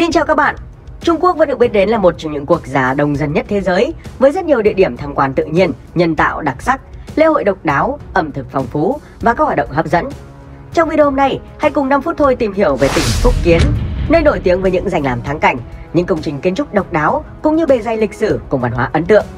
Xin chào các bạn. Trung Quốc vẫn được biết đến là một trong những quốc gia đông dân nhất thế giới, với rất nhiều địa điểm tham quan tự nhiên, nhân tạo đặc sắc, lễ hội độc đáo, ẩm thực phong phú và các hoạt động hấp dẫn. Trong video hôm nay, hãy cùng 5 phút thôi tìm hiểu về tỉnh Phúc Kiến, nơi nổi tiếng với những danh lam thắng cảnh, những công trình kiến trúc độc đáo cũng như bề dày lịch sử cùng văn hóa ấn tượng.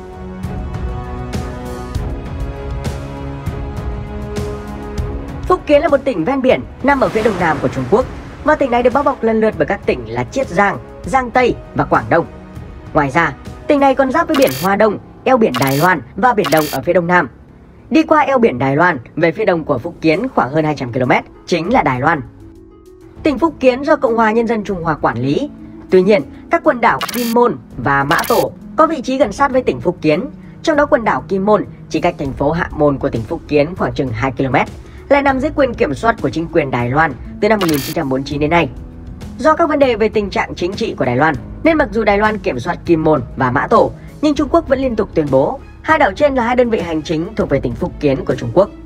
Phúc Kiến là một tỉnh ven biển nằm ở phía đông nam của Trung Quốc, và tỉnh này được bao bọc lần lượt bởi các tỉnh là Chiết Giang, Giang Tây và Quảng Đông. Ngoài ra, tỉnh này còn giáp với biển Hoa Đông, eo biển Đài Loan và biển Đông ở phía đông nam. Đi qua eo biển Đài Loan về phía đông của Phúc Kiến khoảng hơn 200 km chính là Đài Loan. Tỉnh Phúc Kiến do Cộng hòa Nhân dân Trung Hoa quản lý. Tuy nhiên, các quần đảo Kim Môn và Mã Tổ có vị trí gần sát với tỉnh Phúc Kiến. Trong đó quần đảo Kim Môn chỉ cách thành phố Hạ Môn của tỉnh Phúc Kiến khoảng chừng 2 km, lại nằm dưới quyền kiểm soát của chính quyền Đài Loan từ năm 1949 đến nay. Do các vấn đề về tình trạng chính trị của Đài Loan, nên mặc dù Đài Loan kiểm soát Kim Môn và Mã Tổ, nhưng Trung Quốc vẫn liên tục tuyên bố hai đảo trên là hai đơn vị hành chính thuộc về tỉnh Phúc Kiến của Trung Quốc.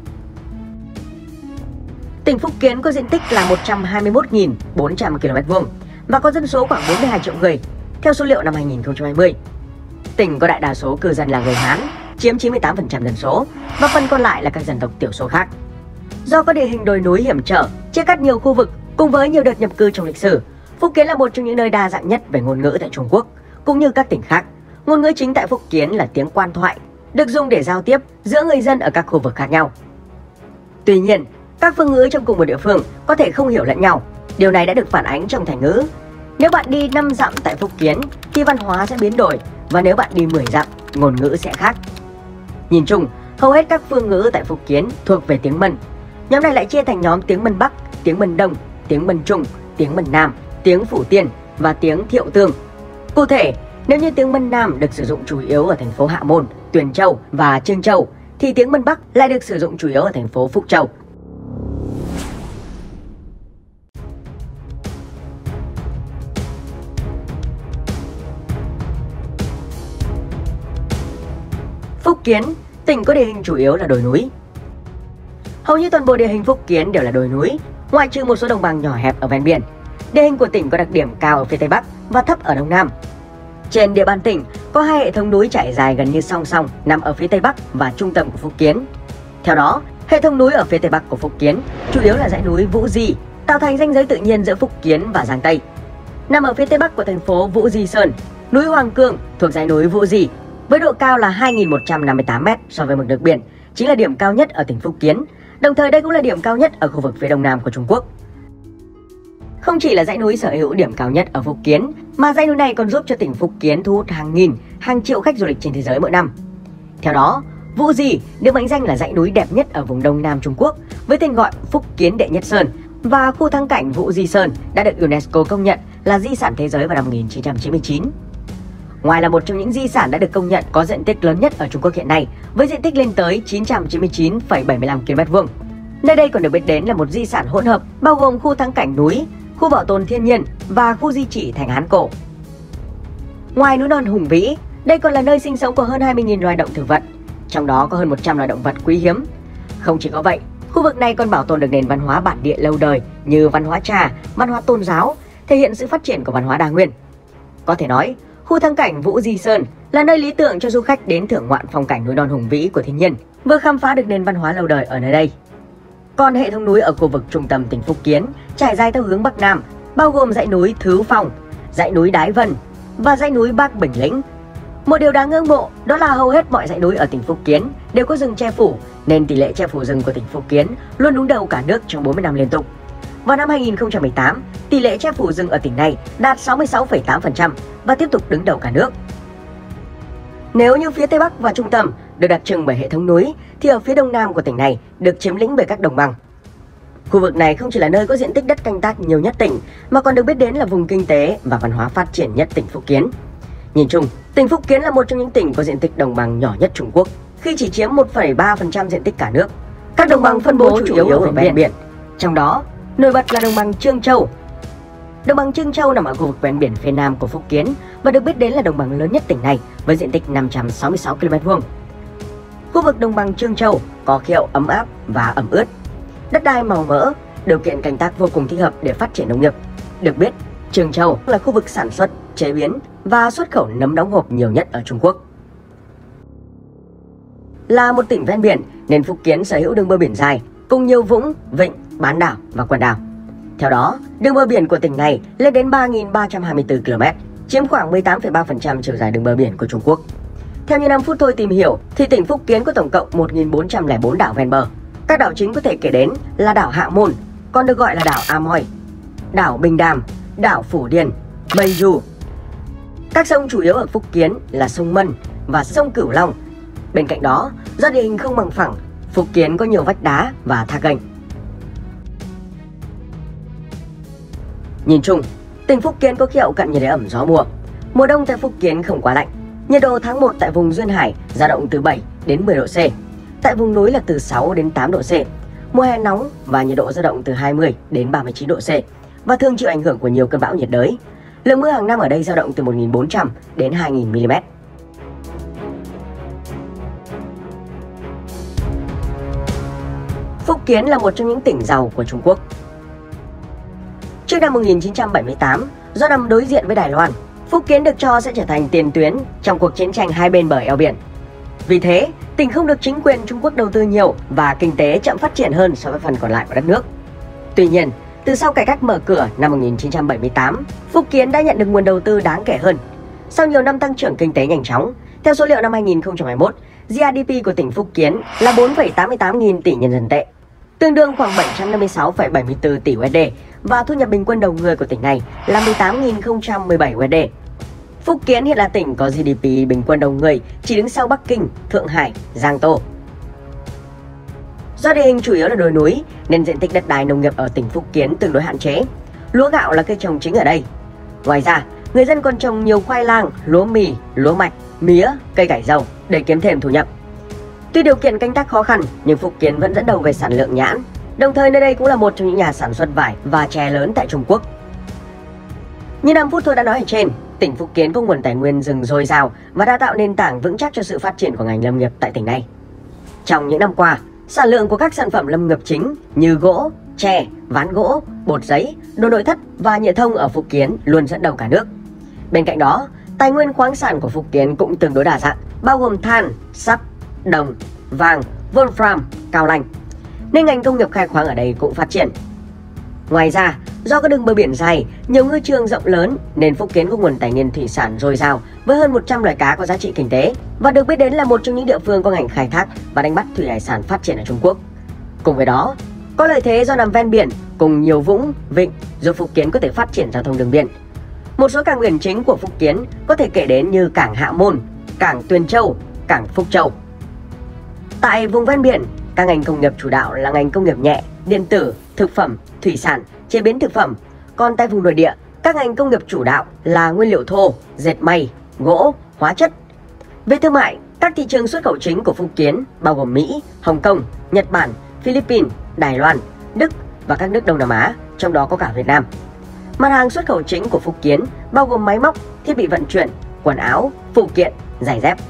Tỉnh Phúc Kiến có diện tích là 121.400 km² và có dân số khoảng 42 triệu người, theo số liệu năm 2020. Tỉnh có đại đa số cư dân là người Hán, chiếm 98% dân số, và phần còn lại là các dân tộc thiểu số khác. Do có địa hình đồi núi hiểm trở, chia cắt nhiều khu vực cùng với nhiều đợt nhập cư trong lịch sử, Phúc Kiến là một trong những nơi đa dạng nhất về ngôn ngữ tại Trung Quốc, cũng như các tỉnh khác. Ngôn ngữ chính tại Phúc Kiến là tiếng quan thoại, được dùng để giao tiếp giữa người dân ở các khu vực khác nhau. Tuy nhiên, các phương ngữ trong cùng một địa phương có thể không hiểu lẫn nhau. Điều này đã được phản ánh trong thành ngữ. Nếu bạn đi 5 dặm tại Phúc Kiến thì văn hóa sẽ biến đổi, và nếu bạn đi 10 dặm, ngôn ngữ sẽ khác. Nhìn chung, hầu hết các phương ngữ tại Phúc Kiến thuộc về tiếng Mân. Nhóm này lại chia thành nhóm tiếng Mân Bắc, tiếng Mân Đông, tiếng Mân Trung, tiếng Mân Nam, tiếng Phủ Tiên và tiếng Thiệu Tương. Cụ thể, nếu như tiếng Mân Nam được sử dụng chủ yếu ở thành phố Hạ Môn, Tuyền Châu và Trương Châu, thì tiếng Mân Bắc lại được sử dụng chủ yếu ở thành phố Phúc Châu. Phúc Kiến, tỉnh có địa hình chủ yếu là đồi núi. Hầu như toàn bộ địa hình Phúc Kiến đều là đồi núi, ngoại trừ một số đồng bằng nhỏ hẹp ở ven biển. Địa hình của tỉnh có đặc điểm cao ở phía Tây Bắc và thấp ở Đông Nam. Trên địa bàn tỉnh có hai hệ thống núi trải dài gần như song song nằm ở phía Tây Bắc và trung tâm của Phúc Kiến. Theo đó, hệ thống núi ở phía Tây Bắc của Phúc Kiến chủ yếu là dãy núi Vũ Di, tạo thành ranh giới tự nhiên giữa Phúc Kiến và Giang Tây. Nằm ở phía Tây Bắc của thành phố Vũ Di Sơn, núi Hoàng Cương thuộc dãy núi Vũ Di với độ cao là 2.158 m so với mực nước biển, chính là điểm cao nhất ở tỉnh Phúc Kiến. Đồng thời đây cũng là điểm cao nhất ở khu vực phía đông nam của Trung Quốc. Không chỉ là dãy núi sở hữu điểm cao nhất ở Phúc Kiến, mà dãy núi này còn giúp cho tỉnh Phúc Kiến thu hút hàng nghìn, hàng triệu khách du lịch trên thế giới mỗi năm. Theo đó, Vũ Di được mệnh danh là dãy núi đẹp nhất ở vùng đông nam Trung Quốc với tên gọi Phúc Kiến Đệ Nhất Sơn, và khu thắng cảnh Vũ Di Sơn đã được UNESCO công nhận là di sản thế giới vào năm 1999. Ngoài là một trong những di sản đã được công nhận có diện tích lớn nhất ở Trung Quốc hiện nay, với diện tích lên tới 999,75 km². Nơi đây còn được biết đến là một di sản hỗn hợp bao gồm khu thắng cảnh núi, khu bảo tồn thiên nhiên và khu di chỉ thành Hán cổ. Ngoài núi non hùng vĩ, đây còn là nơi sinh sống của hơn 20.000 loài động thực vật, trong đó có hơn 100 loài động vật quý hiếm. Không chỉ có vậy, khu vực này còn bảo tồn được nền văn hóa bản địa lâu đời như văn hóa trà, văn hóa tôn giáo, thể hiện sự phát triển của văn hóa đa nguyên. Có thể nói, khu thắng cảnh Vũ Di Sơn là nơi lý tưởng cho du khách đến thưởng ngoạn phong cảnh núi non hùng vĩ của thiên nhiên, vừa khám phá được nền văn hóa lâu đời ở nơi đây. Còn hệ thống núi ở khu vực trung tâm tỉnh Phúc Kiến trải dài theo hướng Bắc Nam, bao gồm dãy núi Thứ Phong, dãy núi Đái Vân và dãy núi Bắc Bình Lĩnh. Một điều đáng ngưỡng mộ đó là hầu hết mọi dãy núi ở tỉnh Phúc Kiến đều có rừng che phủ, nên tỷ lệ che phủ rừng của tỉnh Phúc Kiến luôn đứng đầu cả nước trong 40 năm liên tục. Vào năm 2018, tỷ lệ che phủ rừng ở tỉnh này đạt 66,8% và tiếp tục đứng đầu cả nước. Nếu như phía Tây Bắc và trung tâm được đặc trưng bởi hệ thống núi, thì ở phía đông nam của tỉnh này được chiếm lĩnh bởi các đồng bằng. Khu vực này không chỉ là nơi có diện tích đất canh tác nhiều nhất tỉnh, mà còn được biết đến là vùng kinh tế và văn hóa phát triển nhất tỉnh Phúc Kiến. Nhìn chung, tỉnh Phúc Kiến là một trong những tỉnh có diện tích đồng bằng nhỏ nhất Trung Quốc, khi chỉ chiếm 1,3% diện tích cả nước. Các đồng bằng phân bố chủ yếu ở ven biển, trong đó nổi bật là đồng bằng Trương Châu. Đồng bằng Trương Châu nằm ở khu vực ven biển phía nam của Phúc Kiến và được biết đến là đồng bằng lớn nhất tỉnh này với diện tích 566 km². Khu vực đồng bằng Trương Châu có khí hậu ấm áp và ẩm ướt, đất đai màu mỡ, điều kiện canh tác vô cùng thích hợp để phát triển nông nghiệp. Được biết, Chương Châu là khu vực sản xuất, chế biến và xuất khẩu nấm đóng hộp nhiều nhất ở Trung Quốc. Là một tỉnh ven biển nên Phúc Kiến sở hữu đường bờ biển dài cùng nhiều vũng, vịnh, bán đảo và quần đảo. Theo đó, đường bờ biển của tỉnh này lên đến 3.324 km, chiếm khoảng 18,3% chiều dài đường bờ biển của Trung Quốc. Theo như 5 phút thôi tìm hiểu thì tỉnh Phúc Kiến có tổng cộng 1.404 đảo ven bờ. Các đảo chính có thể kể đến là đảo Hạ Môn, còn được gọi là đảo Amoy, đảo Bình Đàm, đảo Phủ Điền, Mây Du. Các sông chủ yếu ở Phúc Kiến là sông Mân và sông Cửu Long. Bên cạnh đó, do địa hình không bằng phẳng, Phúc Kiến có nhiều vách đá và thác gành. Nhìn chung, tỉnh Phúc Kiến có khí hậu cận nhiệt đới ẩm gió mùa. Mùa đông tại Phúc Kiến không quá lạnh. Nhiệt độ tháng 1 tại vùng duyên hải dao động từ 7 đến 10 độ C. Tại vùng núi là từ 6 đến 8 độ C. Mùa hè nóng và nhiệt độ dao động từ 20 đến 39 độ C và thường chịu ảnh hưởng của nhiều cơn bão nhiệt đới. Lượng mưa hàng năm ở đây dao động từ 1.400 đến 2.000 mm. Phúc Kiến là một trong những tỉnh giàu của Trung Quốc. Trước năm 1978, do nằm đối diện với Đài Loan, Phúc Kiến được cho sẽ trở thành tiền tuyến trong cuộc chiến tranh hai bên bờ eo biển. Vì thế, tỉnh không được chính quyền Trung Quốc đầu tư nhiều và kinh tế chậm phát triển hơn so với phần còn lại của đất nước. Tuy nhiên, từ sau cải cách mở cửa năm 1978, Phúc Kiến đã nhận được nguồn đầu tư đáng kể hơn. Sau nhiều năm tăng trưởng kinh tế nhanh chóng, theo số liệu năm 2021, GDP của tỉnh Phúc Kiến là 4,88 nghìn tỷ nhân dân tệ, tương đương khoảng 756,74 tỷ USD và thu nhập bình quân đầu người của tỉnh này là 18.017 USD. Phúc Kiến hiện là tỉnh có GDP bình quân đầu người chỉ đứng sau Bắc Kinh, Thượng Hải, Giang Tô. Do địa hình chủ yếu là đồi núi nên diện tích đất đai nông nghiệp ở tỉnh Phúc Kiến tương đối hạn chế. Lúa gạo là cây trồng chính ở đây. Ngoài ra, người dân còn trồng nhiều khoai lang, lúa mì, lúa mạch, mía, cây cải dầu để kiếm thêm thu nhập. Tuy điều kiện canh tác khó khăn nhưng Phúc Kiến vẫn dẫn đầu về sản lượng nhãn. Đồng thời nơi đây cũng là một trong những nhà sản xuất vải và chè lớn tại Trung Quốc. Như 5 phút tôi đã nói ở trên, tỉnh Phúc Kiến có nguồn tài nguyên rừng dồi dào và đã tạo nền tảng vững chắc cho sự phát triển của ngành lâm nghiệp tại tỉnh này. Trong những năm qua, sản lượng của các sản phẩm lâm nghiệp chính như gỗ, chè, ván gỗ, bột giấy, đồ nội thất và nhựa thông ở Phúc Kiến luôn dẫn đầu cả nước. Bên cạnh đó, tài nguyên khoáng sản của Phúc Kiến cũng tương đối đa dạng, bao gồm than, sắt, đồng, vàng, wolfram, cao lanh, nên ngành công nghiệp khai khoáng ở đây cũng phát triển. Ngoài ra, do có đường bờ biển dài, nhiều ngư trường rộng lớn nên Phúc Kiến có nguồn tài nguyên thủy sản dồi dào với hơn 100 loài cá có giá trị kinh tế và được biết đến là một trong những địa phương có ngành khai thác và đánh bắt thủy hải sản phát triển ở Trung Quốc. Cùng với đó, có lợi thế do nằm ven biển cùng nhiều vũng, vịnh giúp Phúc Kiến có thể phát triển giao thông đường biển. Một số cảng biển chính của Phúc Kiến có thể kể đến như cảng Hạ Môn, cảng Tuyền Châu, cảng Phúc Châu. Tại vùng ven biển, các ngành công nghiệp chủ đạo là ngành công nghiệp nhẹ, điện tử, thực phẩm, thủy sản, chế biến thực phẩm. Còn tại vùng nội địa, các ngành công nghiệp chủ đạo là nguyên liệu thô, dệt may, gỗ, hóa chất. Về thương mại, các thị trường xuất khẩu chính của Phúc Kiến bao gồm Mỹ, Hồng Kông, Nhật Bản, Philippines, Đài Loan, Đức và các nước Đông Nam Á, trong đó có cả Việt Nam. Mặt hàng xuất khẩu chính của Phúc Kiến bao gồm máy móc, thiết bị vận chuyển, quần áo, phụ kiện, giày dép.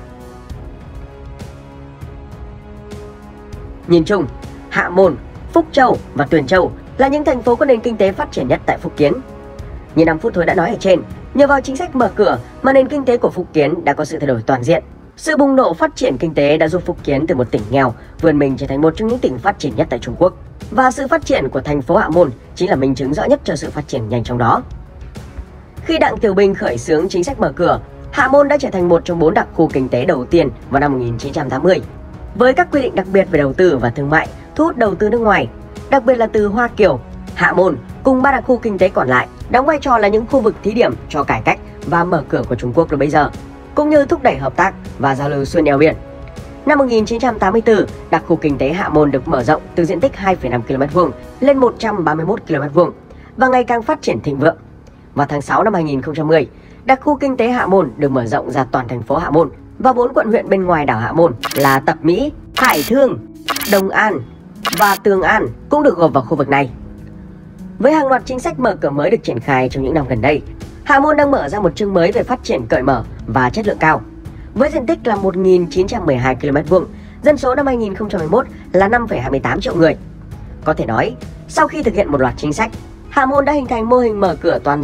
Nhìn chung, Hạ Môn, Phúc Châu và Tuyền Châu là những thành phố có nền kinh tế phát triển nhất tại Phúc Kiến. Như 5 phút tôi đã nói ở trên, nhờ vào chính sách mở cửa mà nền kinh tế của Phúc Kiến đã có sự thay đổi toàn diện. Sự bùng nổ phát triển kinh tế đã giúp Phúc Kiến từ một tỉnh nghèo vươn mình trở thành một trong những tỉnh phát triển nhất tại Trung Quốc. Và sự phát triển của thành phố Hạ Môn chính là minh chứng rõ nhất cho sự phát triển nhanh chóng đó. Khi Đặng Tiểu Bình khởi xướng chính sách mở cửa, Hạ Môn đã trở thành một trong 4 đặc khu kinh tế đầu tiên vào năm 1980. Với các quy định đặc biệt về đầu tư và thương mại, thu hút đầu tư nước ngoài, đặc biệt là từ Hoa Kiều, Hạ Môn cùng 3 đặc khu kinh tế còn lại đóng vai trò là những khu vực thí điểm cho cải cách và mở cửa của Trung Quốc lúc bấy giờ, cũng như thúc đẩy hợp tác và giao lưu xuyên eo biển. Năm 1984, đặc khu kinh tế Hạ Môn được mở rộng từ diện tích 2,5 km² lên 131 km² và ngày càng phát triển thịnh vượng. Vào tháng 6 năm 2010, đặc khu kinh tế Hạ Môn được mở rộng ra toàn thành phố Hạ Môn và 4 quận huyện bên ngoài đảo Hạ Môn là Tập Mỹ, Hải Thương, Đồng An và Tường An cũng được gộp vào khu vực này. Với hàng loạt chính sách mở cửa mới được triển khai trong những năm gần đây, Hạ Môn đang mở ra một chương mới về phát triển cởi mở và chất lượng cao. Với diện tích là 1.912 km², dân số năm 2011 là 5,28 triệu người. Có thể nói, sau khi thực hiện một loạt chính sách, Hạ Môn đã hình thành mô hình mở cửa toàn diện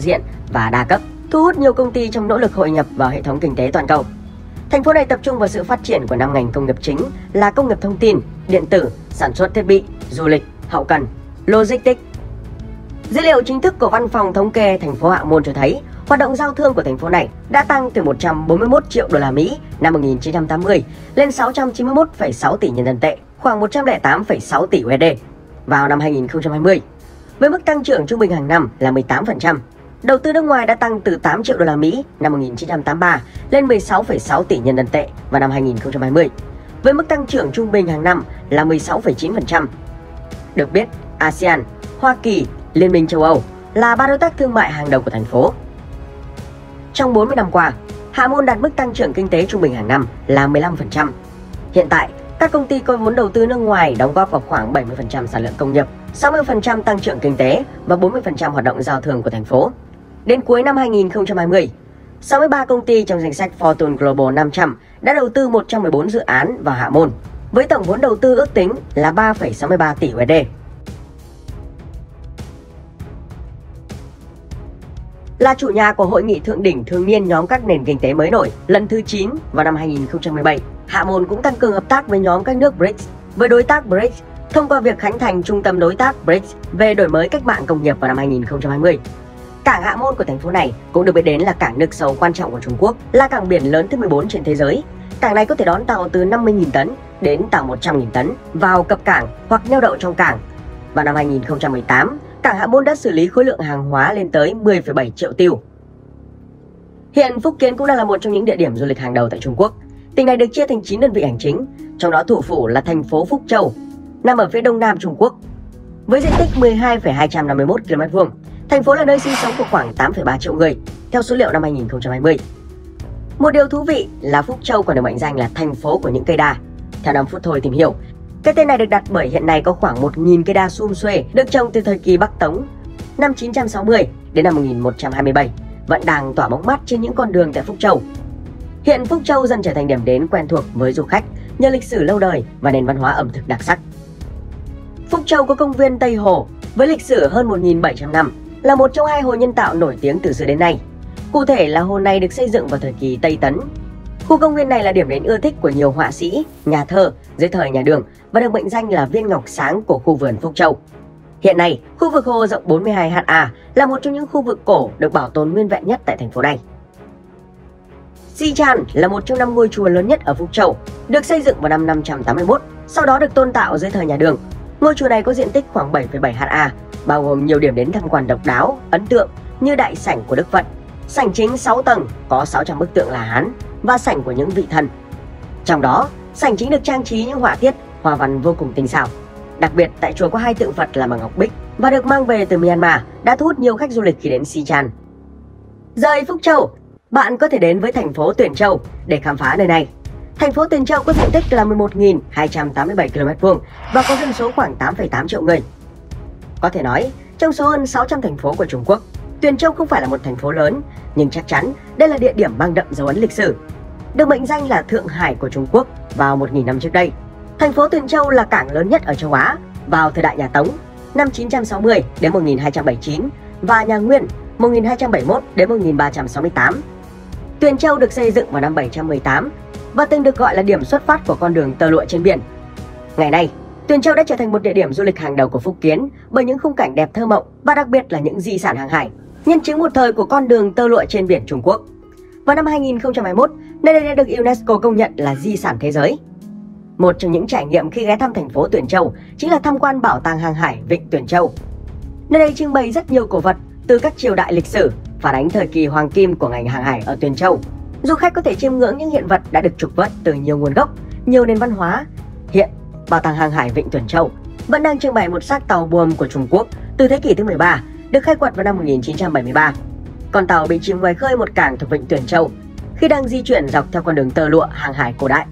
và đa cấp, thu hút nhiều công ty trong nỗ lực hội nhập vào hệ thống kinh tế toàn cầu. Thành phố này tập trung vào sự phát triển của 5 ngành công nghiệp chính là công nghiệp thông tin, điện tử, sản xuất thiết bị, du lịch, hậu cần, logistics. Dữ liệu chính thức của Văn phòng Thống kê thành phố Hạ Môn cho thấy, hoạt động giao thương của thành phố này đã tăng từ 141 triệu đô la Mỹ năm 1980 lên 691,6 tỷ nhân dân tệ, khoảng 108,6 tỷ USD vào năm 2020. Với mức tăng trưởng trung bình hàng năm là 18%. Đầu tư nước ngoài đã tăng từ 8 triệu đô la Mỹ năm 1983 lên 16,6 tỷ nhân dân tệ vào năm 2020, với mức tăng trưởng trung bình hàng năm là 16,9%. Được biết, ASEAN, Hoa Kỳ, Liên minh châu Âu là 3 đối tác thương mại hàng đầu của thành phố. Trong 40 năm qua, Hạ Môn đạt mức tăng trưởng kinh tế trung bình hàng năm là 15%. Hiện tại, các công ty có vốn đầu tư nước ngoài đóng góp vào khoảng 70% sản lượng công nghiệp, 60% tăng trưởng kinh tế và 40% hoạt động giao thương của thành phố. Đến cuối năm 2020, 63 công ty trong danh sách Fortune Global 500 đã đầu tư 114 dự án vào Hạ Môn, với tổng vốn đầu tư ước tính là 3,63 tỷ USD. Là chủ nhà của Hội nghị thượng đỉnh thường niên nhóm các nền kinh tế mới nổi lần thứ 9 vào năm 2017, Hạ Môn cũng tăng cường hợp tác với nhóm các nước BRICS, với đối tác BRICS thông qua việc khánh thành Trung tâm Đối tác BRICS về đổi mới cách mạng công nghiệp vào năm 2020. Cảng Hạ Môn của thành phố này cũng được biết đến là cảng nước sâu quan trọng của Trung Quốc, là cảng biển lớn thứ 14 trên thế giới. Cảng này có thể đón tàu từ 50.000 tấn đến tàu 100.000 tấn vào cập cảng hoặc neo đậu trong cảng. Vào năm 2018, cảng Hạ Môn đã xử lý khối lượng hàng hóa lên tới 10,7 triệu tiêu. Hiện Phúc Kiến cũng đang là một trong những địa điểm du lịch hàng đầu tại Trung Quốc. Tỉnh này được chia thành 9 đơn vị hành chính, trong đó thủ phủ là thành phố Phúc Châu, nằm ở phía đông nam Trung Quốc. Với diện tích 12,251 km2, thành phố là nơi sinh sống của khoảng 8,3 triệu người, theo số liệu năm 2020. Một điều thú vị là Phúc Châu còn được mệnh danh là thành phố của những cây đa. Theo 5 phút thôi tìm hiểu, cái tên này được đặt bởi hiện nay có khoảng 1.000 cây đa sum xuê được trồng từ thời kỳ Bắc Tống, năm 960 đến năm 1127, vẫn đang tỏa bóng mát trên những con đường tại Phúc Châu. Hiện Phúc Châu dần trở thành điểm đến quen thuộc với du khách nhờ lịch sử lâu đời và nền văn hóa ẩm thực đặc sắc. Phúc Châu có công viên Tây Hồ với lịch sử hơn 1.700 năm, là một trong 2 hồ nhân tạo nổi tiếng từ xưa đến nay. Cụ thể là hồ này được xây dựng vào thời kỳ Tây Tấn. Khu công viên này là điểm đến ưa thích của nhiều họa sĩ, nhà thơ dưới thời nhà Đường và được mệnh danh là viên ngọc sáng của khu vườn Phúc Châu. Hiện nay, khu vực hồ rộng 42 ha là một trong những khu vực cổ được bảo tồn nguyên vẹn nhất tại thành phố này. Xichàn là một trong 5 ngôi chùa lớn nhất ở Phúc Châu, được xây dựng vào năm 581, sau đó được tôn tạo dưới thời nhà Đường. Ngôi chùa này có diện tích khoảng 7,7 ha, bao gồm nhiều điểm đến tham quan độc đáo, ấn tượng như đại sảnh của Đức Phật, sảnh chính 6 tầng có 600 bức tượng La Hán và sảnh của những vị thần. Trong đó, sảnh chính được trang trí những họa tiết, hoa văn vô cùng tinh xảo. Đặc biệt, tại chùa có 2 tượng Phật làm bằng ngọc bích và được mang về từ Myanmar, đã thu hút nhiều khách du lịch khi đến Xichàn. Rời Phúc Châu, bạn có thể đến với thành phố Tuyển Châu để khám phá nơi này. Thành phố Tuyển Châu có diện tích là 11.287 km2 và có dân số khoảng 8,8 triệu người. Có thể nói, trong số hơn 600 thành phố của Trung Quốc, Tuyển Châu không phải là một thành phố lớn, nhưng chắc chắn đây là địa điểm mang đậm dấu ấn lịch sử. Được mệnh danh là Thượng Hải của Trung Quốc vào 1.000 năm trước đây, thành phố Tuyển Châu là cảng lớn nhất ở châu Á vào thời đại nhà Tống, năm 960 đến 1279 và nhà Nguyên 1271 đến 1368. Tuyển Châu được xây dựng vào năm 718 và từng được gọi là điểm xuất phát của con đường tơ lụa trên biển. Ngày nay, Tuyển Châu đã trở thành một địa điểm du lịch hàng đầu của Phúc Kiến bởi những khung cảnh đẹp thơ mộng và đặc biệt là những di sản hàng hải, nhân chứng một thời của con đường tơ lụa trên biển Trung Quốc. Vào năm 2021, nơi đây đã được UNESCO công nhận là di sản thế giới. Một trong những trải nghiệm khi ghé thăm thành phố Tuyển Châu chính là tham quan bảo tàng hàng hải Vịnh Tuyển Châu. Nơi đây trưng bày rất nhiều cổ vật từ các triều đại lịch sử, phản ánh thời kỳ hoàng kim của ngành hàng hải ở Tuyển Châu. Du khách có thể chiêm ngưỡng những hiện vật đã được trục vớt từ nhiều nguồn gốc, nhiều nền văn hóa. Hiện, bảo tàng hàng hải Vịnh Tuyển Châu vẫn đang trưng bày một xác tàu buồm của Trung Quốc từ thế kỷ thứ 13, được khai quật vào năm 1973. Con tàu bị chìm ngoài khơi một cảng thuộc Vịnh Tuyển Châu khi đang di chuyển dọc theo con đường tơ lụa hàng hải cổ đại.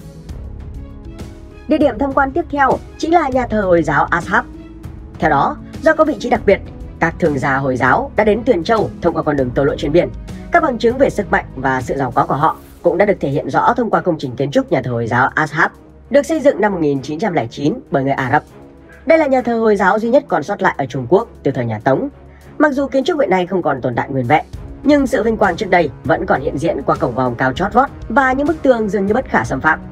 Địa điểm tham quan tiếp theo chính là nhà thờ Hồi giáo Ashab. Theo đó, do có vị trí đặc biệt, các thương gia Hồi giáo đã đến Tuyển Châu thông qua con đường tơ lụa trên biển. Các bằng chứng về sức mạnh và sự giàu có của họ cũng đã được thể hiện rõ thông qua công trình kiến trúc nhà thờ Hồi giáo Ashab, được xây dựng năm 1909 bởi người Ả Rập. Đây là nhà thờ Hồi giáo duy nhất còn sót lại ở Trung Quốc từ thời nhà Tống. Mặc dù kiến trúc hiện nay không còn tồn tại nguyên vẹn, Nhưng sự vinh quang trước đây vẫn còn hiện diện qua cổng vòm cao chót vót và những bức tường dường như bất khả xâm phạm.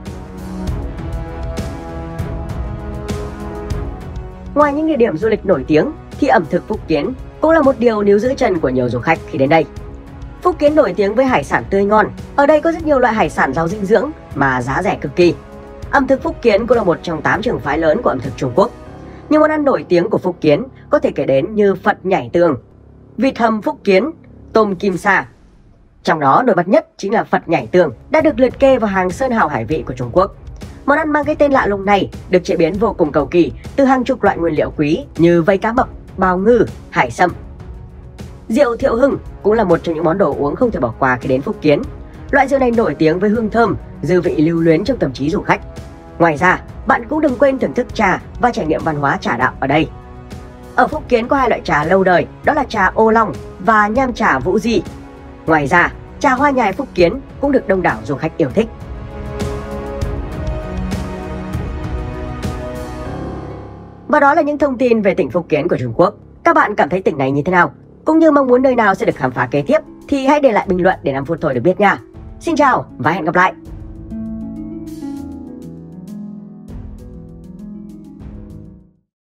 Ngoài những địa điểm du lịch nổi tiếng thì ẩm thực Phúc Kiến cũng là một điều níu giữ chân của nhiều du khách khi đến đây. Phúc Kiến nổi tiếng với hải sản tươi ngon. Ở đây có rất nhiều loại hải sản giàu dinh dưỡng mà giá rẻ cực kỳ. Ẩm thực Phúc Kiến cũng là một trong 8 trường phái lớn của ẩm thực Trung Quốc. Những món ăn nổi tiếng của Phúc Kiến có thể kể đến như Phật nhảy tường, vịt hầm Phúc Kiến, tôm kim sa. Trong đó nổi bật nhất chính là Phật nhảy tường, đã được liệt kê vào hàng sơn hào hải vị của Trung Quốc. Món ăn mang cái tên lạ lùng này được chế biến vô cùng cầu kỳ từ hàng chục loại nguyên liệu quý như vây cá mập, bào ngư, hải sâm. Rượu Thiệu Hưng cũng là một trong những món đồ uống không thể bỏ qua khi đến Phúc Kiến. Loại rượu này nổi tiếng với hương thơm, dư vị lưu luyến trong tâm trí du khách. Ngoài ra, bạn cũng đừng quên thưởng thức trà và trải nghiệm văn hóa trà đạo ở đây. Ở Phúc Kiến có 2 loại trà lâu đời, đó là trà ô long và nham trà Vũ Di. Ngoài ra, trà hoa nhài Phúc Kiến cũng được đông đảo du khách yêu thích. Và đó là những thông tin về tỉnh Phúc Kiến của Trung Quốc. Các bạn cảm thấy tỉnh này như thế nào? Cũng như mong muốn nơi nào sẽ được khám phá kế tiếp thì hãy để lại bình luận để 5 phút thôi được biết nha. Xin chào và hẹn gặp lại!